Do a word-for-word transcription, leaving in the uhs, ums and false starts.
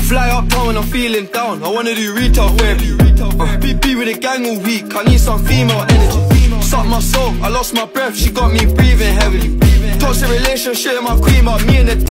Fly uptown when I'm feeling down, I wanna do retail therapy. uh, Be, be with the gang all week, I need some female energy. Suck my soul, I lost my breath, she got me breathing heavily. Toxic relationship, my queen, but me and the